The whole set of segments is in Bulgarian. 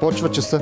Започва часа.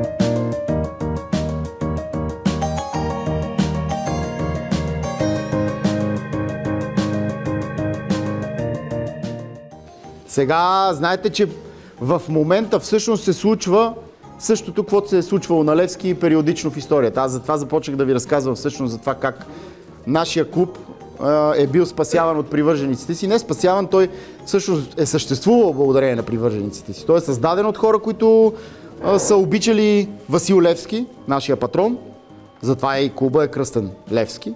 Сега знаете, че в момента всъщност се случва същото, каквото се е случвало на Левски периодично в историята. Аз затова започнах да ви разказвам всъщност за това как нашия клуб е бил спасяван от привържениците си. Не спасяван, той всъщност е съществувал благодарение на привържениците си. Той е създаден от хора, които са обичали Васил Левски, нашия патрон. Затова и клуба е кръстен Левски.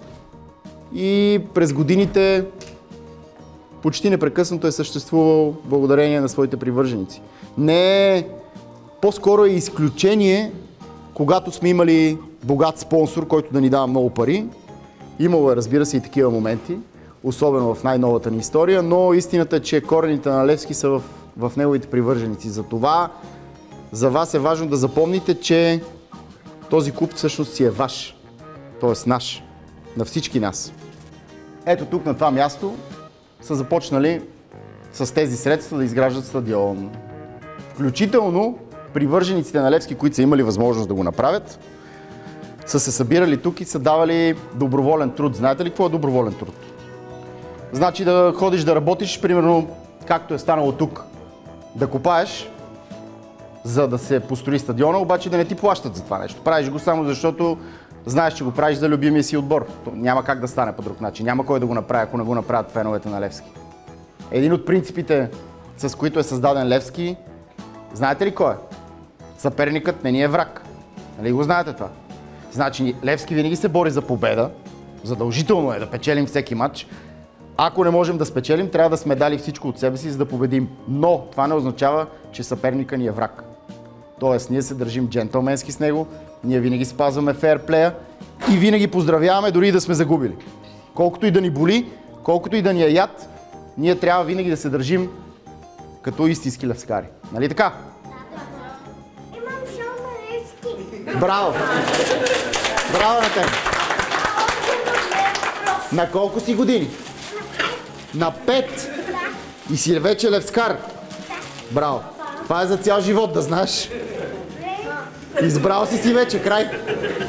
И през годините почти непрекъснато е съществувал благодарение на своите привърженици. Не, по-скоро е изключение, когато сме имали богат спонсор, който да ни дава много пари. Имало е, разбира се, и такива моменти, особено в най-новата ни история, но истината е, че корените на Левски са в неговите привърженици. Затова за вас е важно да запомните, че този клуб всъщност си е ваш, т.е. наш, на всички нас. Ето тук на това място са започнали с тези средства да изграждат стадион. Включително привържениците на Левски, които са имали възможност да го направят, са се събирали тук и са давали доброволен труд. Знаете ли какво е доброволен труд? Значи да ходиш да работиш, примерно, както е станало тук, да копаеш, за да се построи стадиона, обаче да не ти плащат за това нещо. Правиш го само защото знаеш, че го правиш за любимия си отбор. То няма как да стане по друг начин. Няма кой да го направи, ако не го направят феновете на Левски. Един от принципите, с които е създаден Левски, знаете ли кой е? Съперникът не ни е враг. Нали го знаете това? Значи Левски винаги се бори за победа. Задължително е да печелим всеки матч. Ако не можем да спечелим, трябва да сме дали всичко от себе си, за да победим. Но това не означава, че съперника ни е враг. Тоест, ние се държим джентълменски с него, ние винаги спазваме фейрплея и винаги поздравяваме, дори и да сме загубили. Колкото и да ни боли, колкото и да ни е яд, ние трябва винаги да се държим като истински левскари. Нали така? Имам шоу на Левски. Браво! Браво на теб! На колко си години? На 5! И си вече левскар? Браво! Това е за цял живот, да знаеш. Избрал си вече, край.